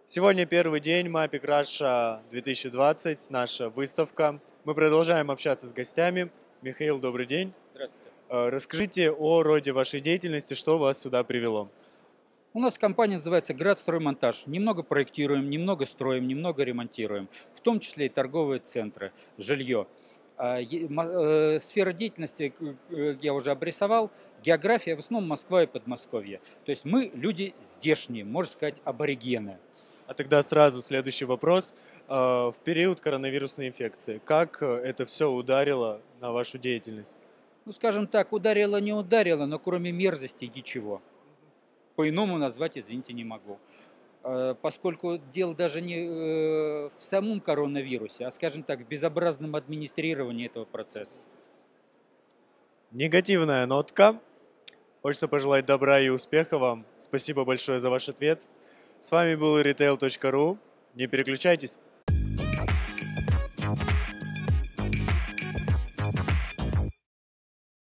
Сегодня первый день Mapping Russia 2020, наша выставка. Мы продолжаем общаться с гостями. Михаил, добрый день. Здравствуйте. Расскажите о роде вашей деятельности, что вас сюда привело. У нас компания называется «Градстроймонтаж». Немного проектируем, немного строим, немного ремонтируем, в том числе и торговые центры, жилье. Сфера деятельности я уже обрисовал. География в основном Москва и Подмосковье. То есть мы люди здешние, можно сказать, аборигены. А тогда сразу следующий вопрос. В период коронавирусной инфекции, как это все ударило на вашу деятельность? Ну, скажем так, ударило, не ударило, но кроме мерзости ничего. По-иному назвать, извините, не могу. Поскольку дело даже не в самом коронавирусе, а, скажем так, в безобразном администрировании этого процесса. Негативная нотка. Хочется пожелать добра и успеха вам. Спасибо большое за ваш ответ. С вами был retail.ru. Не переключайтесь.